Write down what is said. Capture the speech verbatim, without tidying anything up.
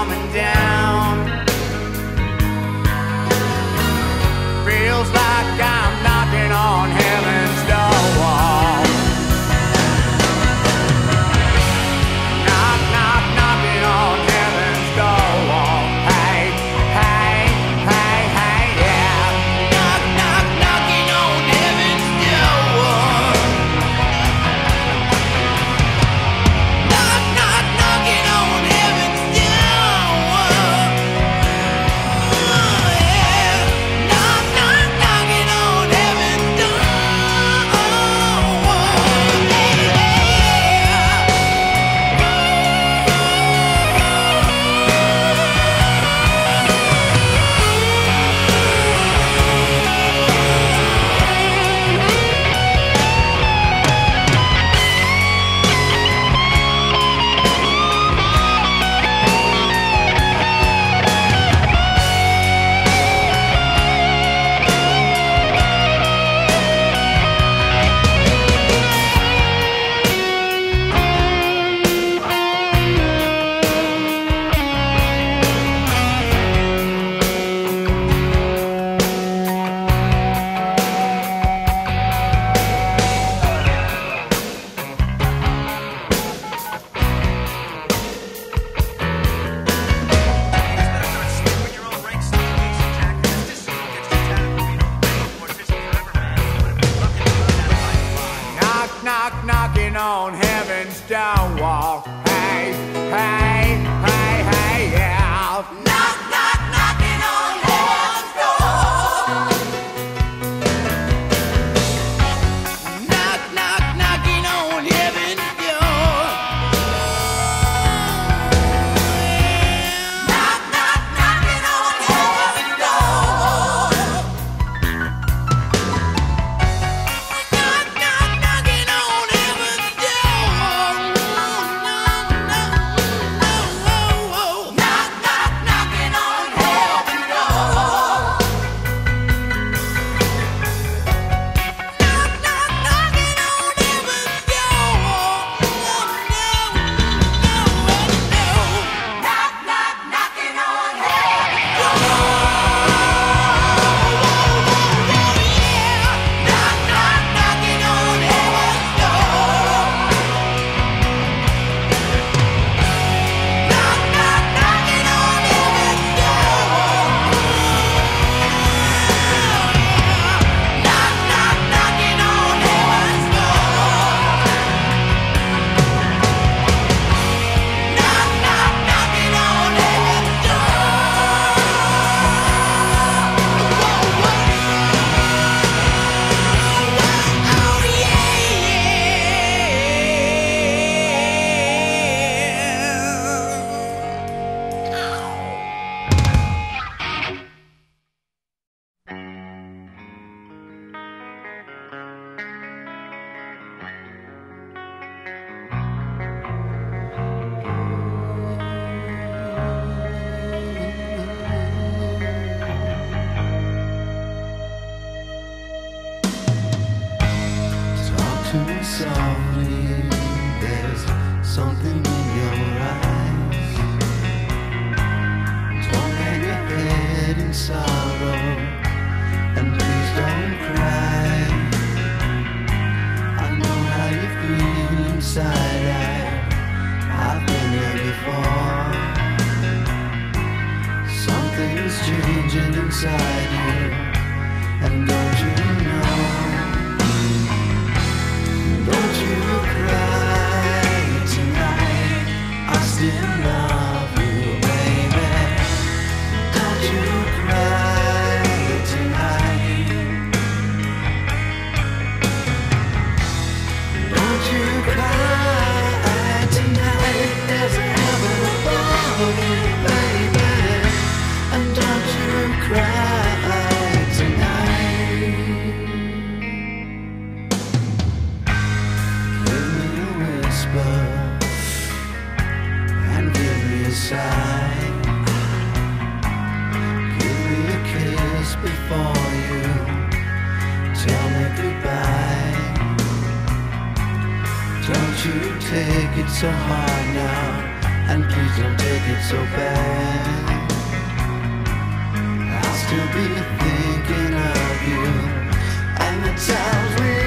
coming down. Feels like I'm knocking on heaven's door. Knock, knock, knocking on heaven's door. Hey, hey, hey, hey, yeah. Knock, knock, knocking on heaven's door. Knock, knock, knocking on heaven's door. Yeah. Knock, knock, knocking on heaven's door. Knock, knock, knocking on heaven's door. Hey, hey, hey, hey, yeah. Knock, knock, knocking on heaven's door. Knock, knock, knocking on heaven's door. Knock, knock, knocking on heaven's door. Knock, knock, knocking on heaven's door. Knock, knock, knocking on heaven's door. Knock, knock, knocking on heaven's door. Knock, knock, knocking on heaven's door. Knock, knock, knocking on heaven's door. Knock, knock, knocking on heaven's door. Knock, knock, knocking on heaven's door. Knock, knock, knocking on heaven's Talk to me softly, there's something in your eyes. Don't hang your head in sorrow, and please don't cry. I know how you feel inside, I, I've been there before. Something's changing inside you, and don't you know? Don't you cry tonight, I still love you, baby. Don't you cry tonight. Don't you cry tonight, there's a heaven above you, baby. And don't you cry tonight. Give me a whisper and give me a sigh. Give me a kiss before you tell me goodbye. Don't you take it so hard now, and please don't take it so bad. I'll still be thinking of you and the times we